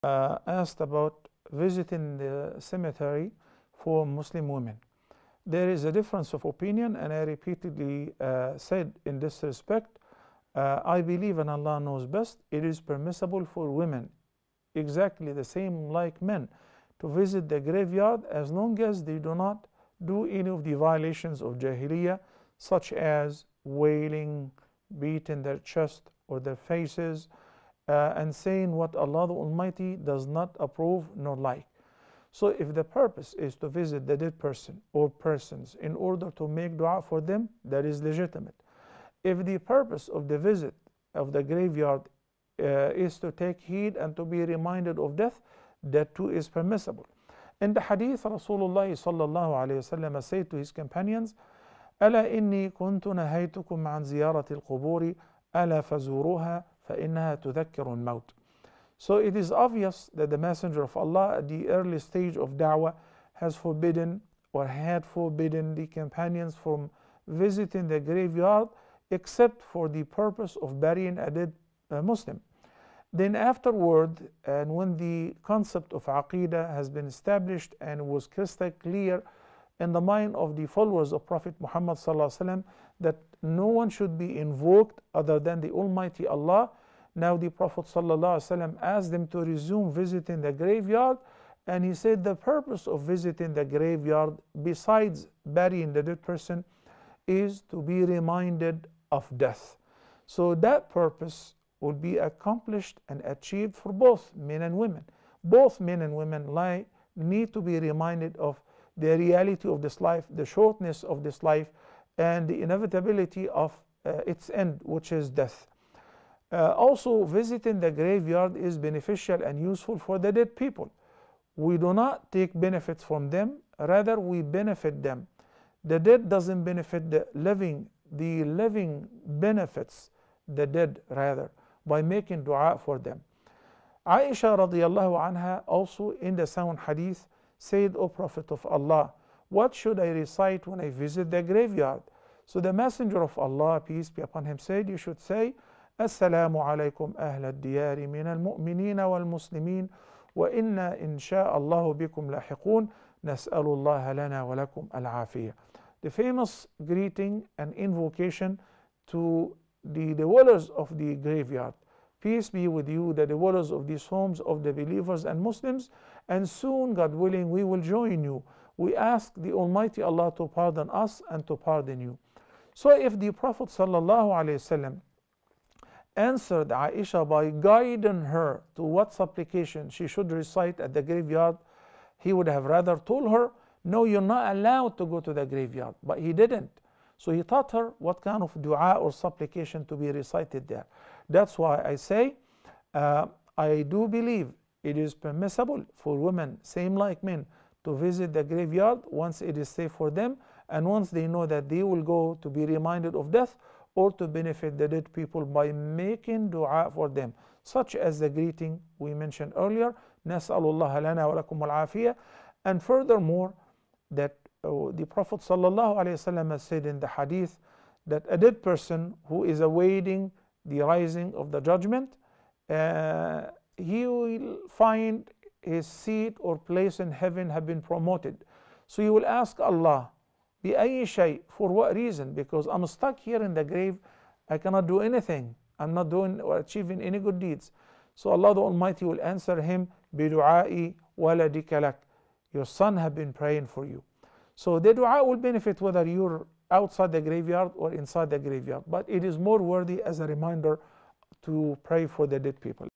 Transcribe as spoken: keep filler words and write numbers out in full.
uh, asked about visiting the cemetery for Muslim women. There is a difference of opinion, and I repeatedly uh, said in this respect, uh, I believe, and Allah knows best, it is permissible for women, exactly the same like men, to visit the graveyard as long as they do not do any of the violations of Jahiliyyah, such as wailing, beating their chest or their faces, uh, and saying what Allah the Almighty does not approve nor like. So if the purpose is to visit the dead person or persons in order to make dua for them, that is legitimate. If the purpose of the visit of the graveyard uh, is to take heed and to be reminded of death, that too is permissible. In the hadith, Rasulullah sallallahu alayhi wasallam said to his companions, ألا إني كنت نهيتكم عن زيارة القبور ألا فزوروها فإنها تذكر الموت. So it is obvious that the Messenger of Allah at the early stage of da'wah has forbidden or had forbidden the companions from visiting the graveyard except for the purpose of burying a dead uh, Muslim. Then afterward, and when the concept of Aqidah has been established and was crystal clear in the mind of the followers of Prophet Muhammad sallallahu alaihi wasallam that no one should be invoked other than the Almighty Allah, now the Prophet sallallahu alaihi wasallam asked them to resume visiting the graveyard, and he said the purpose of visiting the graveyard, besides burying the dead person, is to be reminded of death. So that purpose will be accomplished and achieved for both men and women. Both men and women lie, need to be reminded of the reality of this life, the shortness of this life, and the inevitability of uh, its end, which is death. Uh, also, visiting the graveyard is beneficial and useful for the dead people. We do not take benefits from them, rather we benefit them. The dead doesn't benefit the living, the living benefits the dead rather by making dua for them. Aisha radiallahu anha also in the sound hadith said, O Prophet of Allah, what should I recite when I visit the graveyard? So the Messenger of Allah, peace be upon him, said, you should say, السلام عليكم أهل الديار من المؤمنين والمسلمين وإنا إن شاء الله بكم لاحقون نسأل الله لنا ولكم العافية. The famous greeting and invocation to the dwellers of the graveyard. Peace be with you, the dwellers of these homes of the believers and Muslims, and soon, God willing, we will join you. We ask the Almighty Allah to pardon us and to pardon you. So if the Prophet sallallahu alaihi wasallam answered Aisha by guiding her to what supplication she should recite at the graveyard, he would have rather told her, no, you're not allowed to go to the graveyard. But he didn't. So he taught her what kind of dua or supplication to be recited there. That's why I say, uh, I do believe it is permissible for women, same like men, to visit the graveyard once it is safe for them, and once they know that they will go to be reminded of death, or to benefit the dead people by making dua for them, such as the greeting we mentioned earlier, نسأل الله لنا ولكم العافية. And furthermore, that uh, the Prophet sallallahu alaihi wasallam has said in the hadith that a dead person who is awaiting the rising of the judgment, uh, he will find his seat or place in heaven have been promoted. So he will ask Allah, بأي شيء, for what reason? Because I'm stuck here in the grave, I cannot do anything, I'm not doing or achieving any good deeds. So Allah the Almighty will answer him, بِدُعَاءِ وَلَدِكَ لَكَ, your son have been praying for you. So the dua will benefit whether you're outside the graveyard or inside the graveyard, but it is more worthy as a reminder to pray for the dead people.